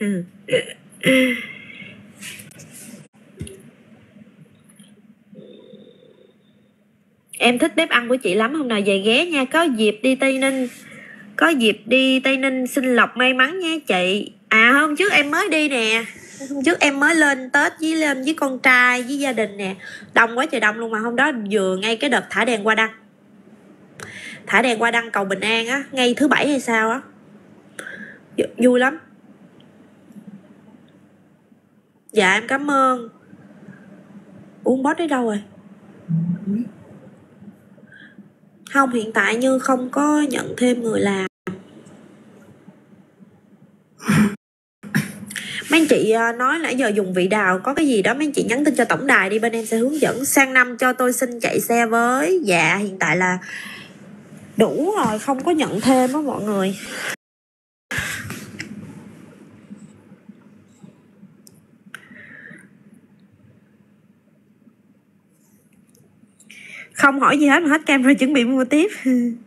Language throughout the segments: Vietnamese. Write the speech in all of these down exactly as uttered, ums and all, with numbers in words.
Em thích bếp ăn của chị lắm, hôm nào về ghé nha. Có dịp đi Tây Ninh, có dịp đi Tây Ninh xin lộc may mắn nha chị. À hôm trước em mới đi nè, hôm trước em mới lên Tết với lên với con trai với gia đình nè, đông quá trời đông luôn. Mà hôm đó vừa ngay cái đợt thả đèn hoa đăng, thả đèn hoa đăng cầu Bình An á, ngay thứ bảy hay sao á, vui lắm. Dạ em cảm ơn. Uống bót đến đâu rồi? Không, hiện tại Như không có nhận thêm người làm. Mấy anh chị nói nãy giờ dùng vị đào có cái gì đó, mấy anh chị nhắn tin cho tổng đài đi, bên em sẽ hướng dẫn. Sang năm cho tôi xin chạy xe với. Dạ hiện tại là đủ rồi, không có nhận thêm á mọi người. Không hỏi gì hết mà hết cam rồi, chuẩn bị mua tiếp.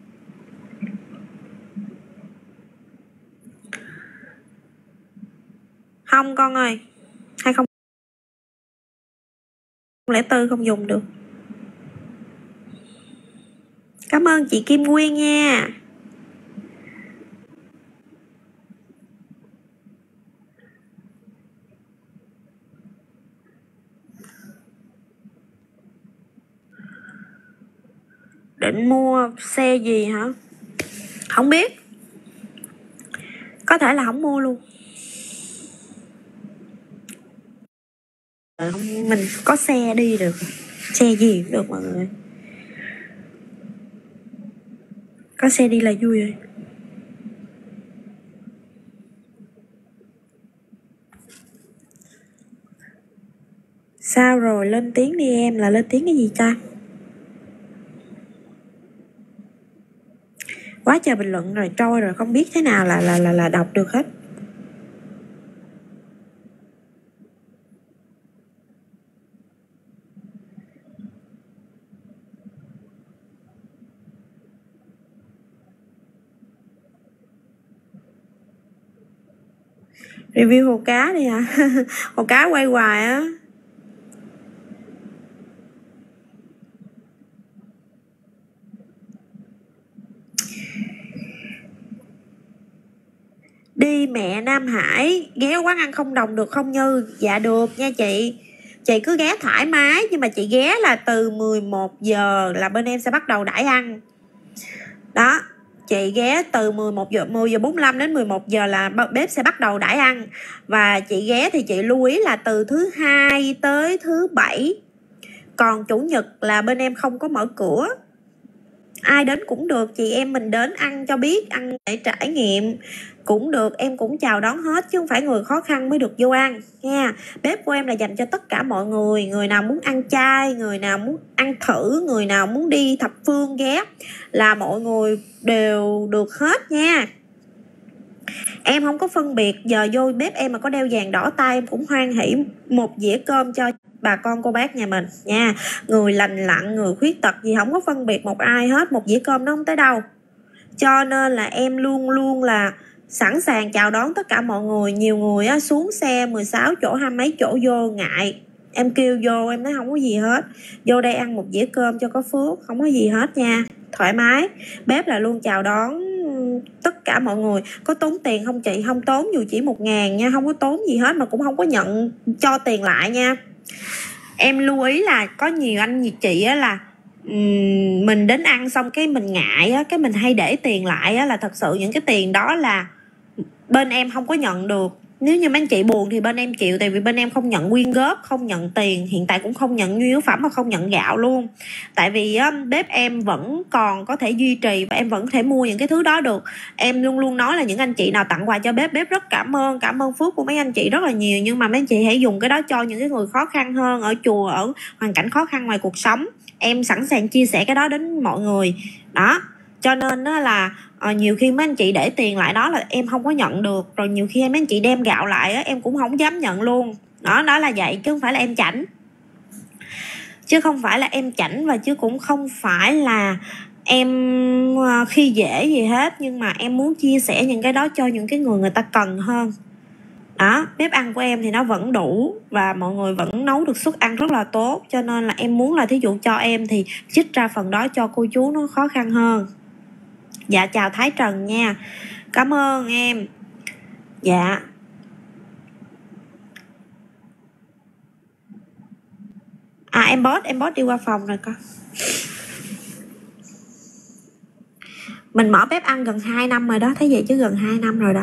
Không con ơi, hai không lẻ tư không dùng được. Cảm ơn chị Kim Nguyên nha. Định mua xe gì hả? Không biết, có thể là không mua luôn. Mình có xe đi được, xe gì cũng được mọi người, có xe đi là vui rồi. Sao rồi, lên tiếng đi em. Là lên tiếng cái gì ta? Quá trời bình luận rồi, trôi rồi, không biết thế nào là là là, là đọc được hết. Review hồ cá đi hả? Hồ cá quay hoài á. Đi mẹ Nam Hải, ghé quán ăn không đồng được không Như? Dạ được nha chị. Chị cứ ghé thoải mái, nhưng mà chị ghé là từ mười một giờ là bên em sẽ bắt đầu đãi ăn. Đó, chị ghé từ mười một giờ, mười giờ bốn mươi lăm đến mười một giờ là bếp sẽ bắt đầu đãi ăn. Và chị ghé thì chị lưu ý là từ thứ hai tới thứ bảy. Còn chủ nhật là bên em không có mở cửa. Ai đến cũng được, chị em mình đến ăn cho biết, ăn để trải nghiệm cũng được, em cũng chào đón hết, chứ không phải người khó khăn mới được vô ăn nha. Bếp của em là dành cho tất cả mọi người, người nào muốn ăn chay, người nào muốn ăn thử, người nào muốn đi thập phương ghé là mọi người đều được hết nha. Em không có phân biệt, giờ vô bếp em mà có đeo vàng đỏ tay em cũng hoan hỉ một dĩa cơm cho bà con cô bác nhà mình nha. Người lành lặn, người khuyết tật gì không có phân biệt một ai hết, một dĩa cơm nó không tới đâu. Cho nên là em luôn luôn là sẵn sàng chào đón tất cả mọi người. Nhiều người á, xuống xe mười sáu chỗ, hai mấy chỗ vô ngại, em kêu vô em nói không có gì hết, vô đây ăn một dĩa cơm cho có phước, không có gì hết nha, thoải mái. Bếp là luôn chào đón tất cả mọi người. Có tốn tiền không chị? Không tốn, dù chỉ một ngàn nha, không có tốn gì hết, mà cũng không có nhận cho tiền lại nha. Em lưu ý là có nhiều anh như chị á là um, mình đến ăn xong cái mình ngại á, cái mình hay để tiền lại á, là thật sự những cái tiền đó là bên em không có nhận được. Nếu như mấy anh chị buồn thì bên em chịu, tại vì bên em không nhận quyên góp, không nhận tiền, hiện tại cũng không nhận nhu yếu phẩm mà không nhận gạo luôn. Tại vì á, bếp em vẫn còn có thể duy trì và em vẫn có thể mua những cái thứ đó được. Em luôn luôn nói là những anh chị nào tặng quà cho bếp, bếp rất cảm ơn, cảm ơn phước của mấy anh chị rất là nhiều. Nhưng mà mấy anh chị hãy dùng cái đó cho những cái người khó khăn hơn, ở chùa, ở hoàn cảnh khó khăn ngoài cuộc sống. Em sẵn sàng chia sẻ cái đó đến mọi người đó. Cho nên đó là à, nhiều khi mấy anh chị để tiền lại đó là em không có nhận được. Rồi nhiều khi mấy anh chị đem gạo lại á, em cũng không dám nhận luôn. Đó, đó là vậy, chứ không phải là em chảnh. Chứ không phải là em chảnh, và chứ cũng không phải là em khi dễ gì hết. Nhưng mà em muốn chia sẻ những cái đó cho những cái người người ta cần hơn. Đó, bếp ăn của em thì nó vẫn đủ và mọi người vẫn nấu được suất ăn rất là tốt, cho nên là em muốn là thí dụ cho em thì trích ra phần đó cho cô chú nó khó khăn hơn. Dạ chào Thái Trần nha, cảm ơn em. Dạ à em boss em boss đi qua phòng rồi con. Mình mở bếp ăn gần hai năm rồi đó, thấy vậy chứ gần hai năm rồi đó.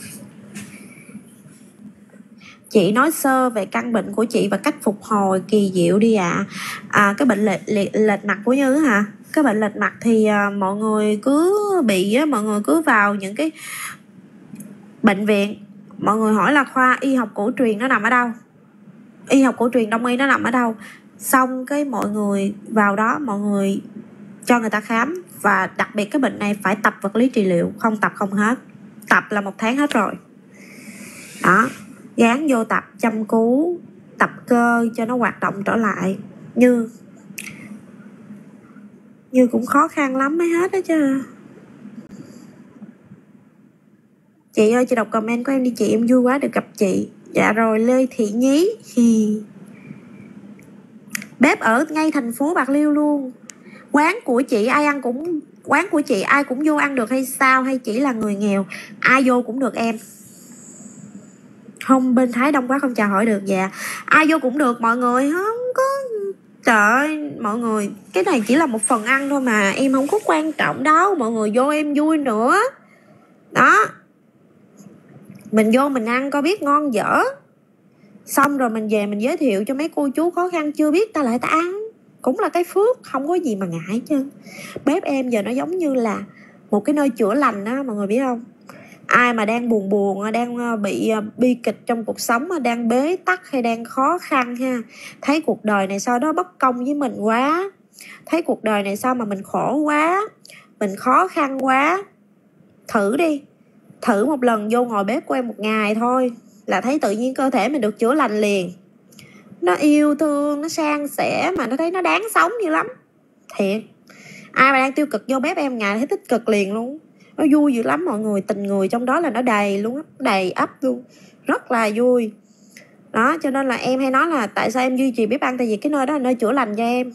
Chị nói sơ về căn bệnh của chị và cách phục hồi kỳ diệu đi ạ. À. À, cái bệnh lệch, lệch, lệch mặt của Như hả? Cái bệnh lệch mặt thì à, mọi người cứ bị á, mọi người cứ vào những cái bệnh viện, mọi người hỏi là khoa y học cổ truyền nó nằm ở đâu, y học cổ truyền đông y nó nằm ở đâu, xong cái mọi người vào đó mọi người cho người ta khám. Và đặc biệt cái bệnh này phải tập vật lý trị liệu, không tập không hết, tập là một tháng hết rồi đó. Gán vô tập chăm cứu, tập cơ cho nó hoạt động trở lại. Như Như cũng khó khăn lắm mới hết đó chứ. Chị ơi, chị đọc comment của em đi chị, em vui quá được gặp chị. Dạ rồi, Lê Thị Nhí. Bếp ở ngay thành phố Bạc Liêu luôn. Quán của chị ai ăn cũng quán của chị ai cũng vô ăn được hay sao, hay chỉ là người nghèo? Ai vô cũng được em. Không, bên Thái đông quá không chào hỏi được. Dạ, ai vô cũng được mọi người, không có. Trời ơi mọi người, cái này chỉ là một phần ăn thôi mà, em không có quan trọng đâu. Mọi người vô em vui nữa đó. Mình vô mình ăn coi biết ngon dở, xong rồi mình về mình giới thiệu cho mấy cô chú khó khăn chưa biết ta lại ta ăn, cũng là cái phước, không có gì mà ngại chứ. Bếp em giờ nó giống như là một cái nơi chữa lành á mọi người biết không. Ai mà đang buồn buồn, đang bị bi kịch trong cuộc sống, đang bế tắc hay đang khó khăn ha, thấy cuộc đời này sao đó bất công với mình quá, thấy cuộc đời này sao mà mình khổ quá, mình khó khăn quá, thử đi, thử một lần vô ngồi bếp của em một ngày thôi là thấy tự nhiên cơ thể mình được chữa lành liền. Nó yêu thương, nó san sẻ mà nó thấy nó đáng sống dữ lắm thiệt. Ai mà đang tiêu cực vô bếp em ngày thấy tích cực liền luôn, nó vui dữ lắm mọi người. Tình người trong đó là nó đầy luôn á, đầy ắp luôn, rất là vui đó. Cho nên là em hay nói là tại sao em duy trì bếp ăn, tại vì cái nơi đó là nơi chữa lành cho em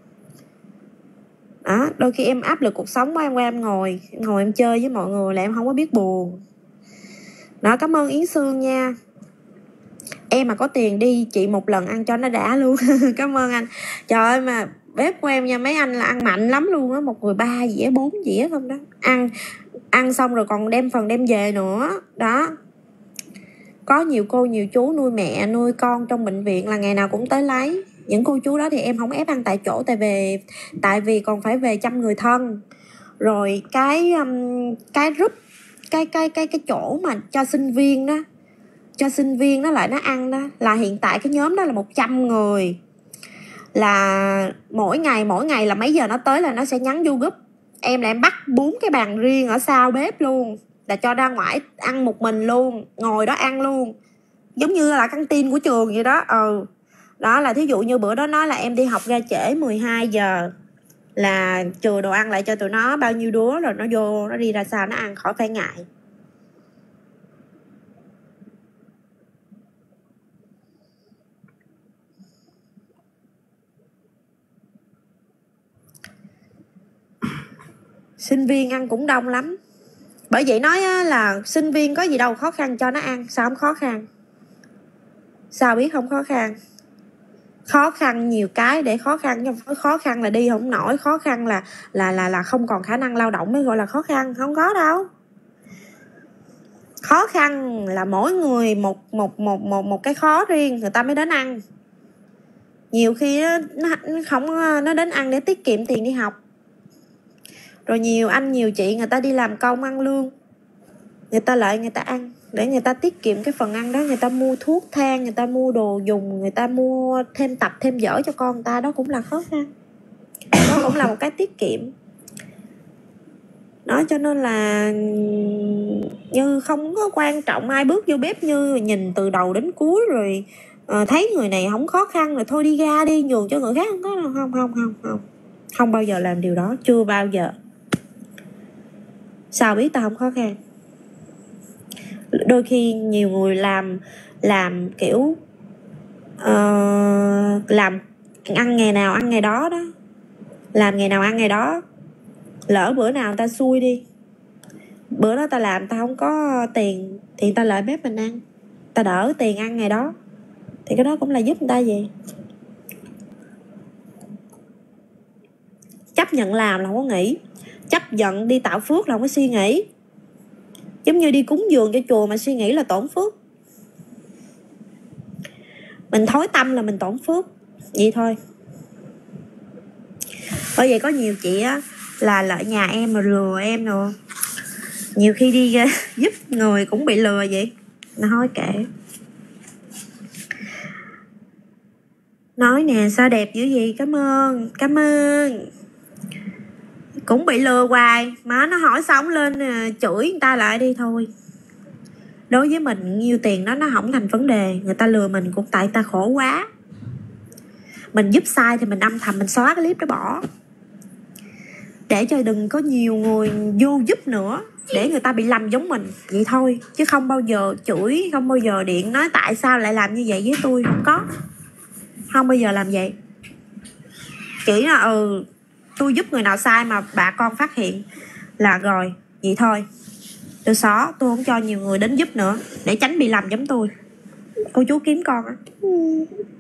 đó. Đôi khi em áp lực cuộc sống quá, em qua em ngồi ngồi em chơi với mọi người là em không có biết buồn đó. Cảm ơn Yến Sương nha. Em mà có tiền đi chị một lần ăn cho nó đã luôn. Cảm ơn anh. Trời ơi mà bếp của em nha, mấy anh là ăn mạnh lắm luôn á, một người ba dĩa bốn dĩa không đó, ăn ăn xong rồi còn đem phần đem về nữa đó. Có nhiều cô nhiều chú nuôi mẹ nuôi con trong bệnh viện là ngày nào cũng tới lấy. Những cô chú đó thì em không ép ăn tại chỗ, tại vì tại vì còn phải về chăm người thân. Rồi cái um, cái group cái cái cái cái chỗ mà cho sinh viên đó, cho sinh viên nó lại nó ăn đó, là hiện tại cái nhóm đó là một trăm người, là mỗi ngày mỗi ngày là mấy giờ nó tới là nó sẽ nhắn vô group em, là em bắt bốn cái bàn riêng ở sau bếp luôn, là cho ra ngoài ăn một mình luôn, ngồi đó ăn luôn, giống như là căng tin của trường vậy đó. Ừ đó, là thí dụ như bữa đó nói là em đi học ra trễ mười hai giờ là chừa đồ ăn lại cho tụi nó bao nhiêu đứa, rồi nó vô nó đi ra sau nó ăn khỏi phải ngại. Sinh viên ăn cũng đông lắm, bởi vậy nói là sinh viên có gì đâu khó khăn cho nó ăn, sao không khó khăn, sao biết không khó khăn. Khó khăn nhiều cái để khó khăn, nhưng khó khăn là đi không nổi, khó khăn là là là là không còn khả năng lao động mới gọi là khó khăn, không có đâu. Khó khăn là mỗi người một một một một một cái khó riêng, người ta mới đến ăn. Nhiều khi nó, nó không nó đến ăn để tiết kiệm tiền đi học. Rồi nhiều anh nhiều chị người ta đi làm công ăn lương, người ta lại người ta ăn để người ta tiết kiệm cái phần ăn đó, người ta mua thuốc thang, người ta mua đồ dùng, người ta mua thêm tập thêm dở cho con người ta, đó cũng là khó khăn, đó cũng là một cái tiết kiệm đó. Cho nên là Như không có quan trọng ai bước vô bếp, Như nhìn từ đầu đến cuối rồi à, thấy người này không khó khăn rồi thôi đi ra đi nhường cho người khác, không có đâu. Không không không không không bao giờ làm điều đó, chưa bao giờ. Sao biết tao không khó khăn? Đôi khi nhiều người làm làm kiểu uh, làm ăn ngày nào ăn ngày đó đó, làm ngày nào ăn ngày đó, lỡ bữa nào người ta xui đi, bữa đó ta làm ta không có tiền thì ta lại bếp mình ăn, ta đỡ tiền ăn ngày đó, thì cái đó cũng là giúp người ta gì. Chấp nhận làm là không có nghĩ, chấp nhận đi tạo phước là không có suy nghĩ. Giống như đi cúng dường cho chùa mà suy nghĩ là tổn phước. Mình thối tâm là mình tổn phước, vậy thôi. Bởi vậy có nhiều chị á là lợi nhà em mà lừa em rồi, nhiều khi đi giúp người cũng bị lừa vậy. Nó thôi kệ. Nói nè sao đẹp dữ gì, cảm ơn, cảm ơn. Cũng bị lừa hoài, má nó hỏi xong lên chửi người ta lại đi thôi. Đối với mình nhiêu tiền đó nó không thành vấn đề, người ta lừa mình cũng tại người ta khổ quá. Mình giúp sai thì mình âm thầm mình xóa cái clip đó bỏ, để cho đừng có nhiều người vô giúp nữa, để người ta bị lầm giống mình, vậy thôi. Chứ không bao giờ chửi, không bao giờ điện nói tại sao lại làm như vậy với tôi, không có. Không bao giờ làm vậy. Chỉ là ừ tôi giúp người nào sai mà bà con phát hiện là rồi, vậy thôi. Tôi xóa, tôi không cho nhiều người đến giúp nữa, để tránh bị lầm giống tôi. Cô chú kiếm con á.